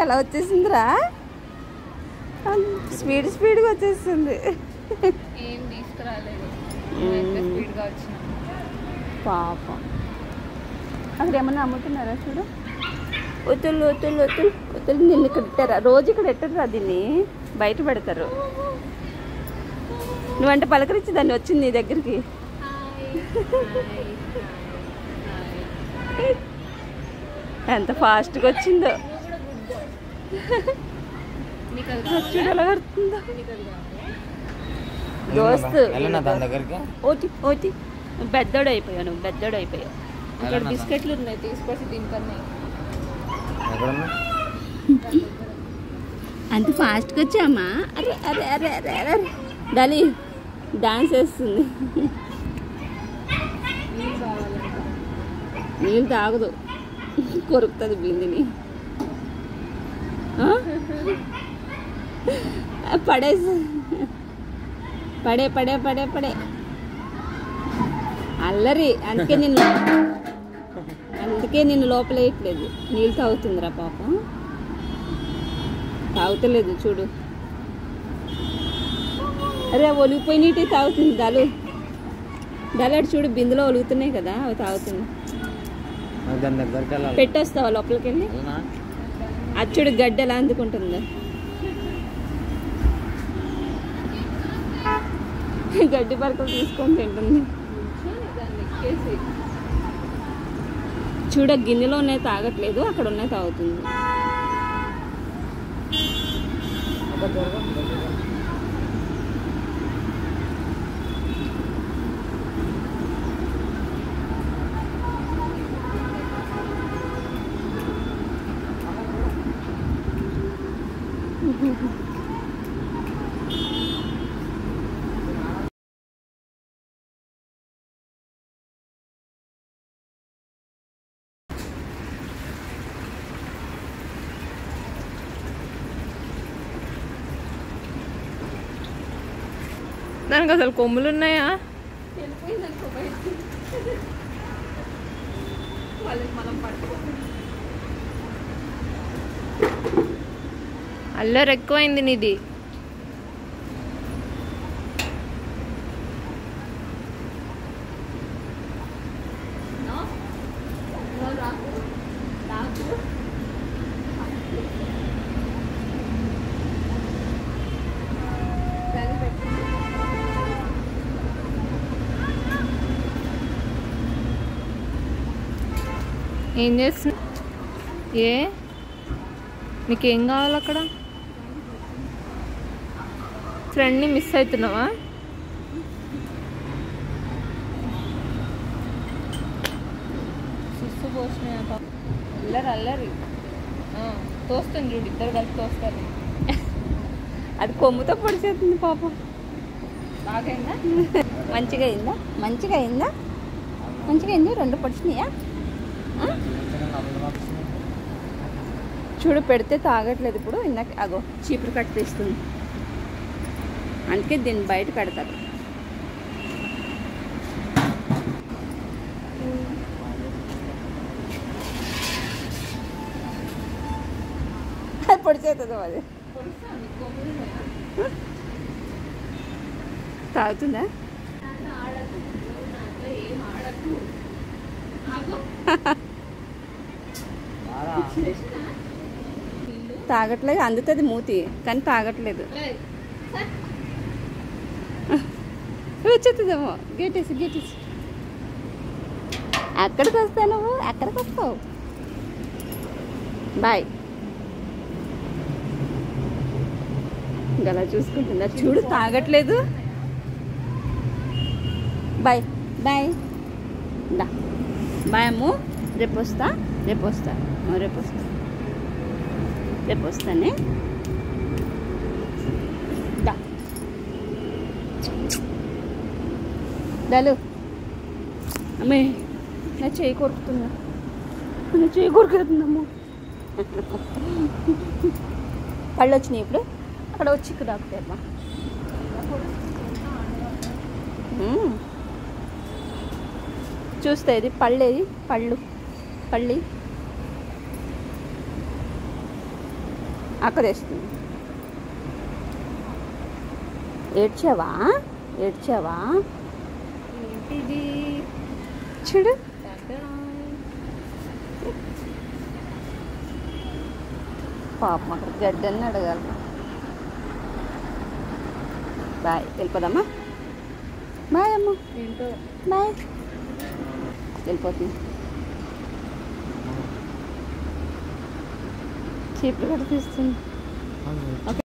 ఎలా వచ్చేసిందిరా? స్పీడ్గా వచ్చేస్తుంది. ఏం తీసుకురాలేదు, స్పీడ్గా వచ్చిన. పాపం అక్కడ ఏమన్నా అమ్ముతున్నారా చూడు. వతులు వతులు వతులు వతులు. నిన్ను ఇక్కడ పెట్టారా? రోజు ఇక్కడ పెట్టరురా, దీన్ని బయట పెడతారు. నువ్వంటే పలకరించి దాన్ని వచ్చింది నీ దగ్గరికి. ఎంత ఫాస్ట్గా వచ్చిందో చూడు ఎలా కడుతుందో. దోస్తు ఓటి ఓటి పెద్దోడు అయిపోయావు, నువ్వు పెద్దోడు అయిపోయావు. ఇక్కడ బిస్కెట్లు ఉన్నాయి, తీసుకొచ్చి దీనికన్నా. అంత ఫాస్ట్గా వచ్చామా? అరే అరే అరే అరే అరే డాలి డాన్స్ వేస్తుంది. నీళ్ళు తాగదు, కొరుకుతుంది బిందిని. పడేసి పడే పడే పడే పడే అల్లరి. అందుకే నిన్ను లోపలేయట్లేదు. నీళ్ళు తాగుతుందిరా పాపం. తాగుతలేదు చూడు. అరే ఒలిగిపోయి నీటి తాగుతుంది. దళాడు చూడు, బిందులో ఒలుగుతున్నాయి కదా, అవి తాగుతుంది. పెట్టేస్తావా లోపలికి వెళ్ళి? అది చూడు గడ్డి ఎలా అందుకుంటుందా. గడ్డి పరకలు తీసుకొని తింటుంది. చూడ గిన్నెలో ఉన్నాయి తాగట్లేదు, అక్కడ ఉన్నాయి తాగుతుంది. దానికి అసలు కొమ్ములు ఉన్నాయా? అల్లరి ఎక్కువైంది నీది. ఏం చేస్తున్నా? నీకేం కావాలి అక్కడ? ఫ్రెండ్ని మిస్ అవుతున్నావా? సుస్సు పోసినాయా పాప? అల్లరి తోస్తుంది చూడు, ఇద్దరు కలిసి తోస్తారు. అది కొమ్ముతో పొడిచేస్తుంది పాపం. బాగైందా? మంచిగా అయిందా? మంచిగా అయిందా? మంచిగా అయింది. 2 పొడిచినాయా? చూడు పెడితే తాగట్లేదు ఇప్పుడు. ఇందాక అగో చీపురు కట్ తీస్తుంది, అందుకే దీన్ని బయట కడతారు. పొడిచేస్తుంది అది. తాగుతుందా? తాగట్లేదు. అందుతుంది మూతి కానీ తాగట్లేదు. వచ్చేస్తుందేమో. గేటేసి ఎక్కడికి వస్తావు నువ్వు? ఎక్కడికి వస్తావు? బాయ్. గలా చూసుకుంటుందా చూడు, తాగట్లేదు. బాయ్ బాయ్ దా బాయ్ అమ్ము. రేపు వస్తానే. దా దాలు. అమ్మే నా చేయి కొరుకుతుందమ్మో. పళ్ళు వచ్చినాయి ఇప్పుడు. అక్కడ వచ్చి ఇక్కడ తాకుతాయమ్మా. చూస్తే ఇది పళ్ళేది. పళ్ళు అక్క తెస్తుంది. ఏడ్చావా? ఏడ్చావా? ఏంటిది? చూడు. పాపం అక్కడ గడ్డని అడగాలి. బాయ్, వెళ్ళిపోదమ్మా. బాయ్ అమ్మ. ఏంటో బాయ్. వెళ్ళిపోతుంది. చీపులు కూడా తీస్తుంది.